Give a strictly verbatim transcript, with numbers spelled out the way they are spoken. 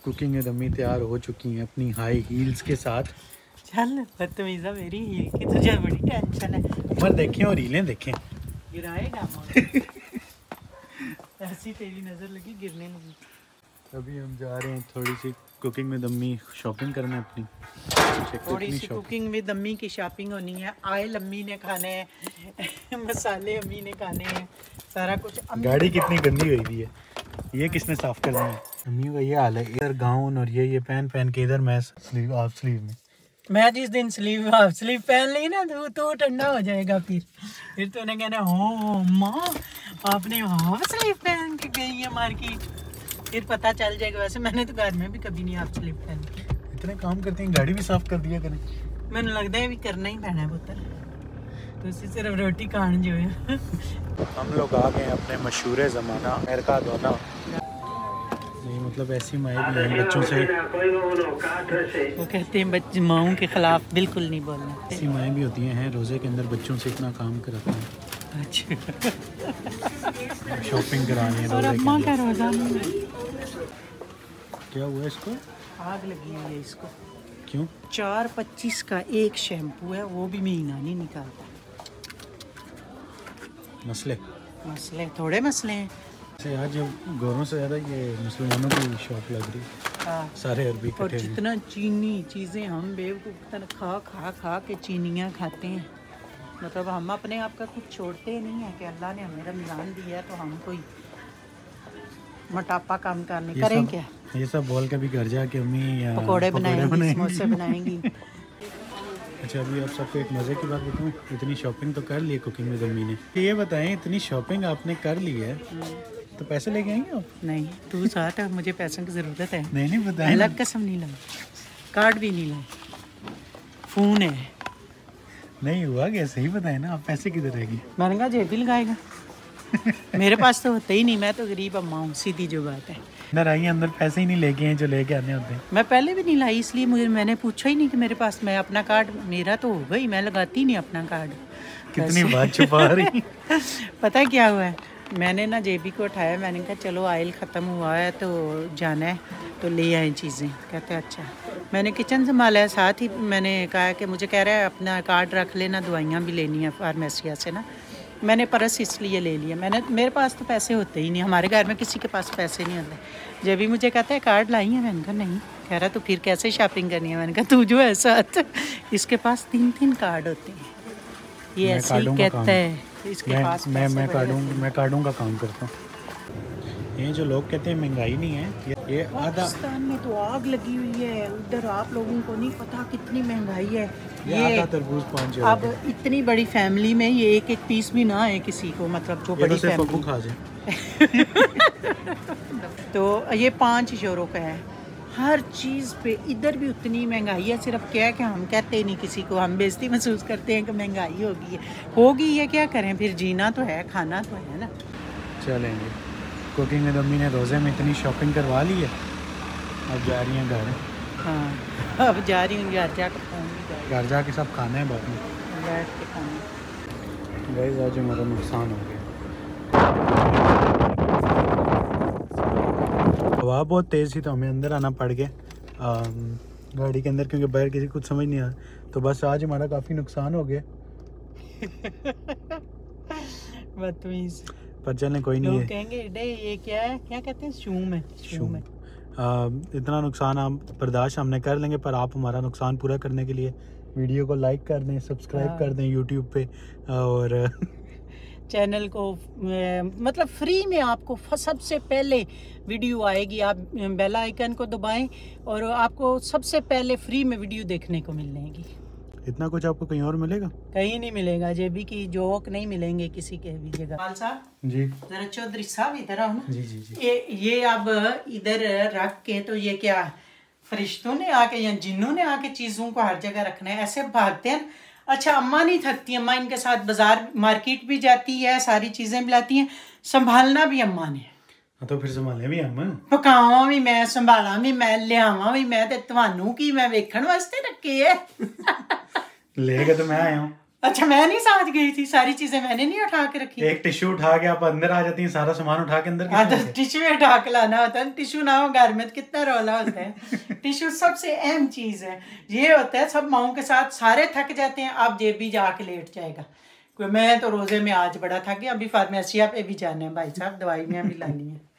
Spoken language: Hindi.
कुकिंग में दम्मी तैयार हो चुकी हैं अपनी हाई हील्स के साथ। चल बदतमीज़ा, मेरी हील की तुझे बड़ी टेंशन है। ऊपर देखें और हीलें देखें। गिराएगा ऐसी तेरी नज़र लगी गिरने लगी। अभी हम जा रहे हैं थोड़ी सी कुकिंग में दम्मी शॉपिंग करना है अपनी। थोड़ी सी कुकिंग में दम्मी की शॉपिंग होनी है। आयल अम्मी ने खाने हैं, मसाले अम्मी ने खाने हैं, सारा कुछ। गाड़ी कितनी गंदी हुई हुई है, ये किसने साफ करनी है? अम्मी का ये हाल है, इधर गाउन और ये ये पहन पहन के इधर मैं स्लीव हाफ स्लीव में। मैं जिस दिन स्लीव हाफ स्लीव पहन ली ना तो तो ठंडा हो जाएगा। फिर फिर तूने कहना हो माँ आपने हाफ स्लीव पहन के गई है मार्केट, फिर पता चल जाएगा। वैसे मैंने तो घर में भी कभी नहीं हाफ स्लीव पहनी। इतने काम करते हैं, गाड़ी भी साफ कर दिया करें। मैंने लगता है भी करना ही पैना है पुत्र, तो उसी सिर्फ रोटी खान जो है। हम लोग आ गए अपने मशहूर ज़माना अमेरिका दोना। नहीं मतलब ऐसी माएँ भी हैं बच्चों से, वो कहते हैं बच्चे माओं के खिलाफ बिल्कुल नहीं बोलना। ऐसी माएँ भी होती हैं रोज़े के अंदर बच्चों से इतना काम कराती हैं। अच्छा शॉपिंग करानी है और रोज़े अम्मा के का अंदर। रोज़ा नहीं है। क्या हुआ इसको? आग लगी हुई है इसको। क्यों? चार पच्चीस का एक शैम्पू है, वो भी महीना नहीं निकालता। मसले मसले थोड़े मसले हैं। से आज गोरों से ज़्यादा ये मुसलमानों की शॉप लग रही है। हाँ। सारे अरबी और कटे जितना चीनी चीज़ें हम बेवकूफ़ तरह खा खा खा के चीनियाँ खाते हैं। मतलब हम अपने आप का कुछ छोड़ते नहीं है कि अल्लाह ने हमें रमज़ान दिया है तो हम कोई मोटापा कम करने ये करें सब, क्या? ये सब बोल के भी घर जाके अम्मी या पकोड़े बनाएंगी, समोसे बनाएंगी। अच्छा अभी आप सबको एक मज़े की बात बताऊँ, इतनी शॉपिंग तो कर ली है कुकिंग में दम्मी ने। ये बताएं इतनी शॉपिंग आपने कर ली है तो पैसे लेके आएंगे आप? नहीं तू साथ है, मुझे पैसों की ज़रूरत है। नहीं नहीं बताएं। अलग कसम नहीं लाई, कार्ड भी नहीं लाई, फ़ोन है। नहीं हुआ कैसे ही बताएं ना, आप पैसे किधर रहेगी? मैंने कहा जेब भी लगाएगा। मेरे पास तो होते ही नहीं, मैं तो गरीब अम्मा हूँ, सीधी जो बात है। अंदर आइए, अंदर पैसे ही नहीं लेके हैं जो लेके आने होते हैं। मैं पहले भी नहीं लाई, इसलिए मुझे मैंने पूछा ही नहीं कि मेरे पास, मैं अपना कार्ड मेरा तो हो गई, मैं लगाती नहीं अपना कार्ड। कितनी बात छुपा रही। पता है क्या हुआ है, मैंने ना जेबी को उठाया, मैंने कहा चलो आयल ख़त्म हुआ है तो जाना है तो ले आए चीज़ें। कहते हैं अच्छा। मैंने किचन संभाला है, साथ ही मैंने कहा कि मुझे कह रहा है अपना कार्ड रख लेना, दवाइयाँ भी लेनी है फार्मेसिया से ना। मैंने पर्स इसलिए ले लिया, मैंने मेरे पास तो पैसे होते ही नहीं, हमारे घर में किसी के पास पैसे नहीं होते। जब भी मुझे कहता है कार्ड लाई है, मैंने कहा नहीं। कह रहा तो फिर कैसे शॉपिंग करनी है? मैंने कहा तू जो है साथ, इसके पास तीन तीन कार्ड होते हैं, ये ऐसे ही कहता है इसके मैं, पास मैं मैं कार्डों मैं कार्डों का काम करता हूँ। ये जो लोग कहते हैं महंगाई नहीं है, ये आधा पाकिस्तान में तो आग लगी हुई है, उधर आप लोगों को नहीं पता कितनी महंगाई है। ये आधा तरबूज पाँच अब इतनी बड़ी फैमिली में ये एक एक पीस भी ना है किसी को, मतलब जो बड़ी तो फैमिली खा जाए। तो ये पाँच यूरो का है। हर चीज़ पे इधर भी उतनी महंगाई है, सिर्फ क्या है कि हम कहते ही नहीं किसी को, हम बेइज्जती महसूस करते हैं कि महंगाई होगी है होगी है क्या करें, फिर जीना तो है, खाना तो है ना। चलेंगे कुकिंग में दम्मी ने रोज़े में इतनी शॉपिंग करवा ली है, अब जा रही हैं घर। हाँ अब जा रही हूँ, घर जाकर खाऊंगी, घर जाके सब खाना है बाद में बैठ के खाना। गाइस आज हमारा नुकसान हो गया, हवा बहुत तेज़ थी तो हमें अंदर आना पड़ गया गाड़ी के अंदर, क्योंकि बाहर किसी कुछ समझ नहीं आया। तो बस आज हमारा काफ़ी नुकसान हो गया। बदतमीज। पर चलें कोई नहीं है, कहेंगे डे ये क्या है, क्या कहते हैं, शूम है, शूम है। आ, इतना नुकसान हम बर्दाश्त हमने कर लेंगे, पर आप हमारा नुकसान पूरा करने के लिए वीडियो को लाइक कर दें, सब्सक्राइब कर दें यूट्यूब पे, और चैनल को मतलब फ्री में आपको सबसे पहले वीडियो आएगी, आप बेल आइकन को दबाएं और आपको सबसे पहले फ्री में वीडियो देखने को मिलेगी। इतना कुछ आपको कहीं और मिलेगा? कहीं नहीं मिलेगा, जेबी की जोक नहीं मिलेंगे किसी के भी जगह। लाल साहब जी, जरा चौधरी साहब इधर आओ ना। जी जी जी। ये ये अब इधर रख के, तो ये क्या फरिश्तों ने आके या जिन्नों ने आके चीजों को हर जगह रखना है, ऐसे भागते हैं। अच्छा अम्मा नहीं थकती, अम्मा इनके साथ बाजार मार्केट भी जाती है, सारी चीजें भी लाती हैं, संभालना भी अम्मा ने। तो फिर संभाले भी हम, पकावा भी मैं, संभाला भी मैं, लियावा भी मैं, ते तुहानू की मैं वेखण वास्ते रखे है। लेके तो मैं आया हूँ। अच्छा मैं नहीं साथ गई थी, सारी चीजें मैंने नहीं उठा के रखी। एक टिश्यू उठा के आप अंदर आ जाती हैं, सारा सामान उठा के अंदर हाँ तो टिश्यू उठा के लाना होता है, टिश्यू ना हो घर में तो कितना रौला होता है। टिश्यू सबसे अहम चीज है। ये होता है सब माओं के साथ, सारे थक जाते हैं, अब जे भी जाके लेट जाएगा। मैं तो रोजे में आज बड़ा थक गया, अभी फार्मेसिया पे भी जाना है भाई साहब, दवाई में भी लानी है।